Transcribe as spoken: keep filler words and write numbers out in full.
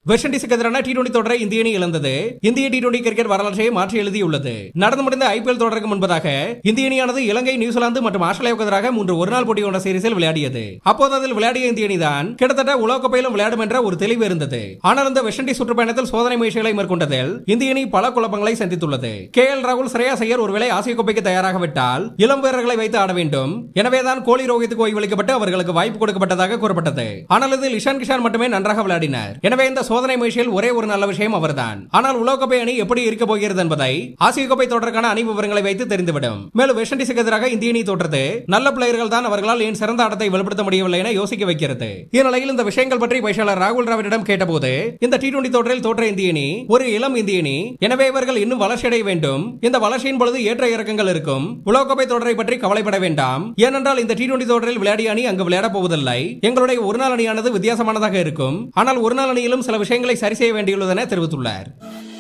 West இண்டீஸுக்கு எதிரான T twenty தொடரை இந்திய அணி இழந்தது இந்திய டி டுவெண்டி கிரிக்கெட் வரலாற்றை மாற்றி எழுதியுள்ளது. நடந்து முடிந்த ஐபிஎல் தொடருக்கு முன்பதாக இந்திய அணியானது இலங்கை, நியூசிலாந்து மற்றும் ஆஸ்திரேலியாவுக்கு எதிராக மூன்று ஒருநாள் போட்டி கொண்ட சீரிஸில் விளையாடியது. அப்போது அதில் விளையாடிய இந்திய அணி தான் கிட்டத்தட்ட உலகக்கோப்பையிலும் விளையாடும் என்ற ஒரு தெளிவு இருந்தது. ஆனால் இந்த வெஸ்ட் இண்டீஸ் சுற்றுப்பயணத்தில் சோதனை முயற்சிகளை மேற்கொண்டதில் இந்திய அணி பல குழப்பங்களை சந்தித்துள்ளது. கே எல் ராகுல், ஸ்ரேயாஸ் ஐயர் ஒருவேளை ஆசிய கோப்பைக்கு தயாராகவிட்டால் இளம் வீரர்களை வைத்து ஆட வேண்டும். எனவேதான் கோலி, ரோஹித்துக்கு ஓய்வளிக்கப்பட்டு அவர்களுக்கு வாய்ப்பு கொடுக்கப்பட்டதாக கூறப்பட்டது. ஆனால் இதில் இஷான் கிஷான் மட்டுமே நன்றாக விளையாடினார். எனவே இந்த சோதனை முயற்சியில் ஒரே ஒரு நல்ல விஷயம் அவர்தான். ஆனால் உலகக்கோப்பை அணி எப்படி இருக்க போகிறது என்பதை ஆசிய கோப்பை தொடருக்கான அணி விவரங்களை வைத்து தெரிந்துவிடும். மேலும் வெஸ்ட் இண்டீஸுக்கு எதிராக இந்திய அணி தோற்றது நல்ல பிளேயர்கள் தான், அவர்களால் ஏன் சிறந்த ஆட்டத்தை வெளிப்படுத்த முடியவில்லை என யோசிக்க வைக்கிறது. இந்நிலையில் இந்த விஷயங்கள் பற்றி பயிற்சியாளர் ராகுல் டிராவிடிடம் கேட்டபோது, இந்த டி டுவெண்டி தொடரில் தோற்ற இந்திய அணி ஒரு இளம் இந்திய அணி, எனவே இவர்கள் இன்னும் வளர்ச்சி அடைய வேண்டும். இந்த வளர்ச்சியின் பொழுது ஏற்ற இறக்கங்கள் இருக்கும். உலகக்கோப்பை தொடரை பற்றி கவலைப்பட வேண்டாம். ஏனென்றால் இந்த டி டுவெண்டி தொடரில் விளையாடிய அணி அங்கு விளையாட போவதில்லை. எங்களுடைய ஒருநாள் அணியானது வித்தியாசமானதாக இருக்கும். ஆனால் ஒருநாள் அணியிலும் சில விஷயங்களை சரி செய்ய வேண்டியுள்ளது என தெரிவித்துள்ளார்.